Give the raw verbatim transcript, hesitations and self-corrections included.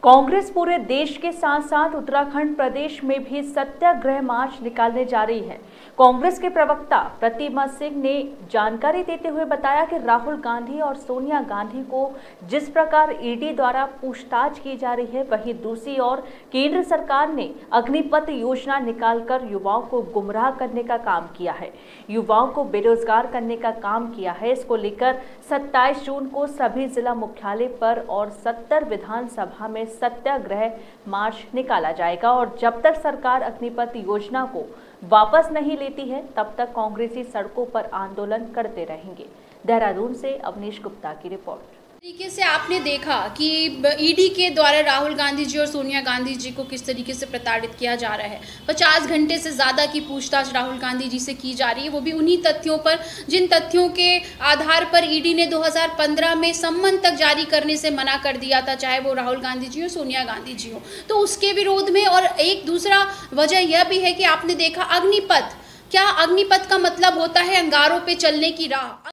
कांग्रेस पूरे देश के साथ साथ उत्तराखंड प्रदेश में भी सत्याग्रह मार्च निकालने जा रही है। कांग्रेस के प्रवक्ता प्रतिमा सिंह ने जानकारी देते हुए बताया कि राहुल गांधी और सोनिया गांधी को जिस प्रकार ईडी द्वारा पूछताछ की जा रही है, वहीं दूसरी ओर केंद्र सरकार ने अग्निपथ योजना निकालकर युवाओं को गुमराह करने का काम किया है, युवाओं को बेरोजगार करने का काम किया है। इसको लेकर सत्ताईस जून को सभी जिला मुख्यालय पर और सत्तर विधानसभा में सत्याग्रह मार्च निकाला जाएगा और जब तक सरकार अग्निपथ योजना को वापस नहीं लेती है तब तक कांग्रेसी सड़कों पर आंदोलन करते रहेंगे। देहरादून से अवनीश गुप्ता की रिपोर्ट। तरीके से आपने देखा कि ईडी के द्वारा राहुल गांधी जी और सोनिया गांधी जी को किस तरीके से प्रताड़ित किया जा रहा है। पचास घंटे से ज़्यादा की पूछताछ राहुल गांधी जी से की जा रही है, वो भी उन्हीं तथ्यों पर जिन तथ्यों के आधार पर ईडी ने दो हज़ार पंद्रह में सम्मन तक जारी करने से मना कर दिया था, चाहे वो राहुल गांधी जी हो सोनिया गांधी जी हो। तो उसके विरोध में और एक दूसरा वजह यह भी है कि आपने देखा अग्निपथ, क्या अग्निपथ का मतलब होता है अंगारों पर चलने की राह।